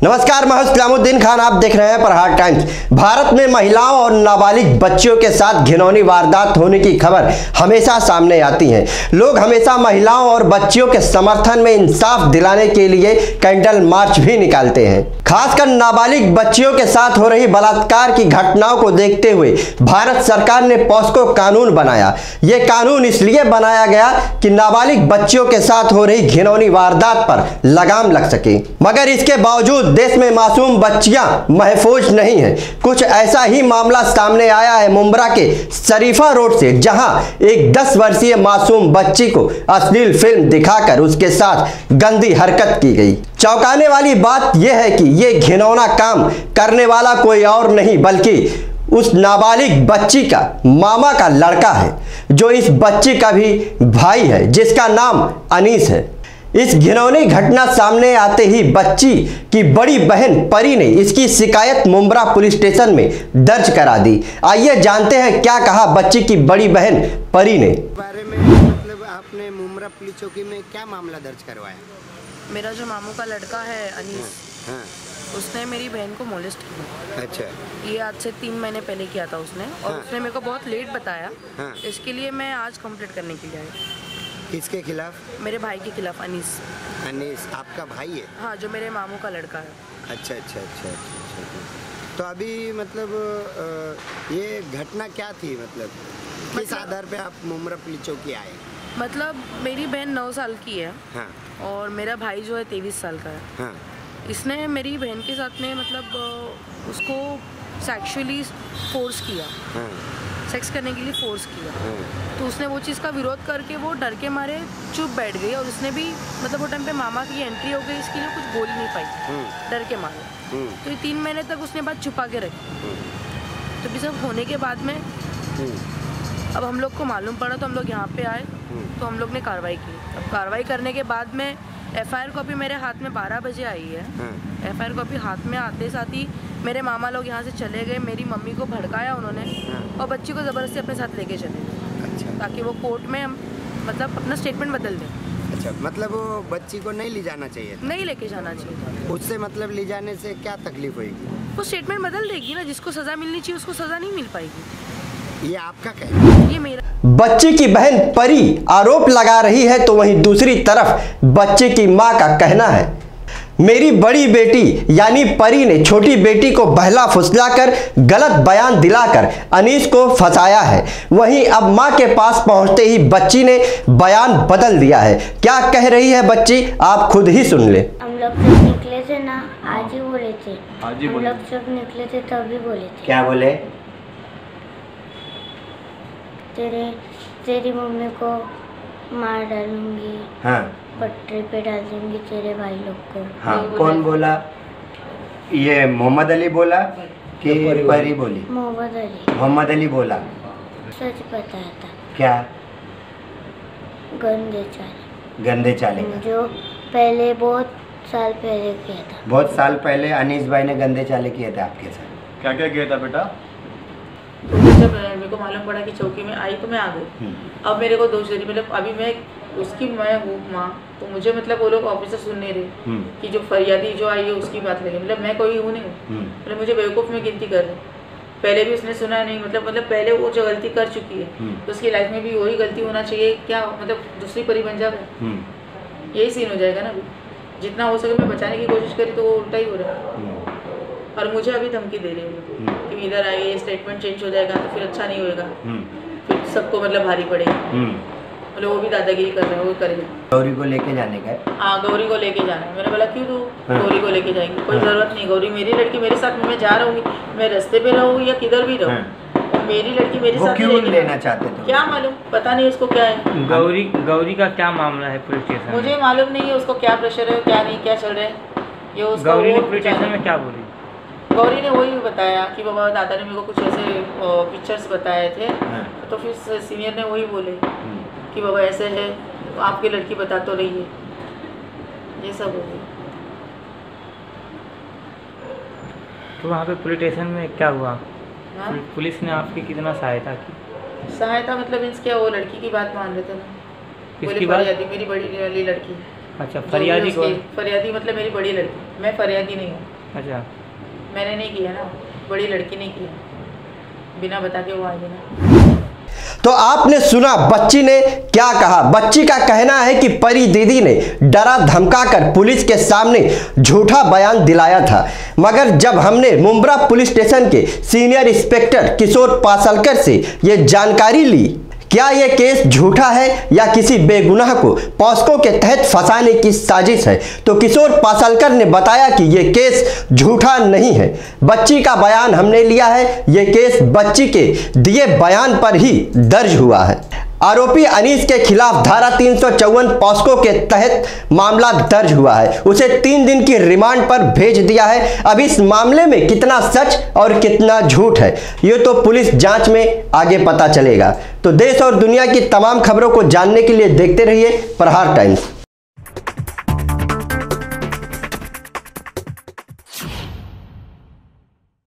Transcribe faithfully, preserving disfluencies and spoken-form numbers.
नमस्कार, मैं इस्लामुद्दीन खान, आप देख रहे हैं प्रहार टाइम्स। भारत में महिलाओं और नाबालिग बच्चियों के साथ घिनौनी वारदात होने की खबर हमेशा सामने आती है। लोग हमेशा महिलाओं और बच्चियों के समर्थन में इंसाफ दिलाने के लिए कैंडल मार्च भी निकालते हैं। खासकर नाबालिग बच्चियों के साथ हो रही बलात्कार की घटनाओं को देखते हुए भारत सरकार ने पॉस्को कानून बनाया। ये कानून इसलिए बनाया गया कि नाबालिग बच्चियों के साथ हो रही घिनौनी वारदात पर लगाम लग सके, मगर इसके बावजूद देश में मासूम बच्चियां महफूज नहीं हैं। कुछ ऐसा ही मामला सामने आया है मुंब्रा के शरीफा रोड से, जहां एक दस वर्षीय मासूम बच्ची को अश्लील फिल्म दिखाकर उसके साथ गंदी हरकत की गई। चौंकाने वाली बात यह है कि यह घिनौना काम करने वाला कोई और नहीं बल्कि उस नाबालिग बच्ची का मामा का लड़का है, जो इस बच्ची का भी भाई है, जिसका नाम अनीस है। इस घिनौनी घटना सामने आते ही बच्ची की बड़ी बहन परी ने इसकी शिकायत मुंब्रा पुलिस स्टेशन में दर्ज करा दी। आइए जानते हैं क्या कहा बच्ची की बड़ी बहन परी ने। बारे में मतलब आपने मुंब्रा पुलिस चौकी में क्या मामला दर्ज करवाया? मेरा जो मामू का लड़का है अनीस, हाँ, हाँ। उसने मेरी बहन को मोलेस्ट किया। अच्छा। ये आज से तीन महीने पहले किया था उसने, और हाँ। उसने मेरे को बहुत लेट बताया। हाँ। इसके लिए मैं आज कंप्लेंट करने के लिए आई। किसके खिलाफ? मेरे भाई के खिलाफ, अनीस। अनीस आपका भाई है? हाँ, जो मेरे मामू का लड़का है। अच्छा अच्छा अच्छा अच्छा अच्छा। तो अभी मतलब आ, ये घटना क्या थी, मतलब किस मतलब, आधार पे आप मुंब्रा पुलिस चौकी आए? मतलब मेरी बहन नौ साल की है। हाँ। और मेरा भाई जो है तेईस साल का है। हाँ। इसने मेरी बहन के साथ में मतलब उसको सेक्सुअली फोर्स किया। हाँ। सेक्स करने के लिए फोर्स किया। हाँ। तो उसने वो चीज़ का विरोध करके वो डर के मारे चुप बैठ गई, और उसने भी मतलब वो टाइम पे मामा की एंट्री हो गई, इसके लिए कुछ बोल नहीं पाई डर के मारे। तो ये तीन महीने तक उसने बात छुपा के रखी। तो भी सब होने के बाद में अब हम लोग को मालूम पड़ा, तो हम लोग यहाँ पे आए, तो हम लोग ने कार्रवाई की। अब कार्रवाई करने के बाद में एफ आई आर कॉपी मेरे हाथ में बारह बजे आई है। एफ आई आर कॉपी हाथ में आते साथ ही मेरे मामा लोग यहाँ से चले गए। मेरी मम्मी को भड़काया उन्होंने, और बच्ची को ज़बरदस्ती अपने साथ लेके चले गए। अच्छा। ताकि वो कोर्ट में मतलब अपना स्टेटमेंट बदल दें। अच्छा, मतलब वो बच्ची को नहीं ले जाना चाहिए? नहीं लेके जाना चाहिए। उससे मतलब ले जाने से क्या तकलीफ होगी? वो स्टेटमेंट बदल देगी ना, जिसको सज़ा मिलनी चाहिए उसको सज़ा नहीं मिल पाएगी। ये आपका कहना है? ये मेरा। बच्ची की बहन परी आरोप लगा रही है, तो वहीं दूसरी तरफ बच्चे की मां का कहना है, मेरी बड़ी बेटी यानी परी ने छोटी बेटी को बहला फुसलाकर गलत बयान दिलाकर अनीस को फंसाया है। वहीं अब मां के पास पहुंचते ही बच्ची ने बयान बदल दिया है। क्या कह रही है बच्ची, आप खुद ही सुन ले। हम लोग जब निकले थे ना, आज ही बोले थे। आज ही हम बोले लोग जब निकले थे तभी बोले थे। क्या बोले? तेरे तेरी मम्मी को मार डालूंगी। हाँ। पटरी पे डाल दूंगी तेरे भाई लोग को। हाँ, कौन बोला? ये मोहम्मद अली बोला कि परी बोली? मोहम्मद अली। मोहम्मद अली बोला। सच बताया था। क्या? गंदे चाले। गंदे चाले का। जो पहले बहुत साल पहले किया था। बहुत साल पहले अनीस भाई ने गंदे चाले किए थे आपके साथ? क्या क्या किया था बेटा? जब मेरे को मालूम पड़ा कि चौकी में आई तो मैं आ गई। अब मेरे को दोष दे रही, मतलब अभी मैं उसकी मैं हूँ माँ, तो मुझे मतलब वो लोग ऑफिसर सुन नहीं रहे कि जो फरियादी जो आई है उसकी बात लगी। मतलब मैं कोई हूँ नहीं, मतलब मुझे बेवकूफ़ में गिनती कर रहे। पहले भी उसने सुना नहीं, मतलब मतलब पहले वो जो गलती कर चुकी है तो उसकी लाइफ में भी वही गलती होना चाहिए क्या? मतलब दूसरी परी बन जाए, यही सीन हो जाएगा ना। जितना हो सके मैं बचाने की कोशिश करी तो वो उल्टा ही हो रहा है। और मुझे अभी धमकी दे रही है कि इधर आइए, स्टेटमेंट चेंज हो जाएगा तो फिर अच्छा नहीं होएगा, फिर सबको मतलब भारी पड़ेगा। मतलब वो भी दादागिरी कर रहे हैं, वो करेंगे। गौरी को लेके जाने का? हाँ, गौरी को लेके जाना है। मैंने बोला क्यों तू गौरी को लेके जाएंगे? कोई ज़रूरत नहीं, गौरी मेरी लड़की मेरे साथ, मैं जा रहूँगी, मैं रास्ते पे रहूँ या किधर भी रहूँ, मेरी लड़की मेरे साथ। क्यों लेना चाहते थे? क्या मालूम, पता नहीं उसको क्या है। गौरी गौरी का क्या मामला है पुलिस स्टेशन? मुझे मालूम नहीं है उसको क्या प्रेशर है, क्या नहीं, क्या चल रहा है ये। गौरी ने पुलिस स्टेशन में क्या बोली? गौरी ने वही बताया कि बाबा दादा ने मेरे को कुछ ऐसे पिक्चर्स बताए थे। हाँ। तो फिर सीनियर ने वही बोले कि बाबा ऐसे है, तो आपकी लड़की बता तो रही है, ये सब हो गया। तो वहाँ पे पुलिस स्टेशन में क्या हुआ? हाँ? पुलिस ने आपकी कितना सहायता की? सहायता मतलब मीन्स क्या, वो लड़की की बात मान रहे थे ना। किसकी बात? मेरी बड़ी वाली लड़की। अच्छा, फरियादी कौन? फरियादी मतलब मेरी बड़ी लड़की, मैं फरियादी नहीं हूँ। अच्छा, मैंने नहीं किया ना, बड़ी लड़की ने किया, बिना बता के वो आ गई ना। तो आपने सुना बच्ची ने क्या कहा। बच्ची का कहना है कि परी दीदी ने डरा धमका कर पुलिस के सामने झूठा बयान दिलाया था, मगर जब हमने मुंब्रा पुलिस स्टेशन के सीनियर इंस्पेक्टर किशोर पासलकर से यह जानकारी ली क्या यह केस झूठा है या किसी बेगुनाह को पॉस्को के तहत फंसाने की साजिश है, तो किशोर पासलकर ने बताया कि यह केस झूठा नहीं है। बच्ची का बयान हमने लिया है, यह केस बच्ची के दिए बयान पर ही दर्ज हुआ है। आरोपी अनीस के खिलाफ धारा तीन सौ चौवन पॉस्को के तहत मामला दर्ज हुआ है। उसे तीन दिन की रिमांड पर भेज दिया है। अब इस मामले में कितना सच और कितना झूठ है ये तो पुलिस जांच में आगे पता चलेगा। तो देश और दुनिया की तमाम खबरों को जानने के लिए देखते रहिए प्रहार टाइम्स।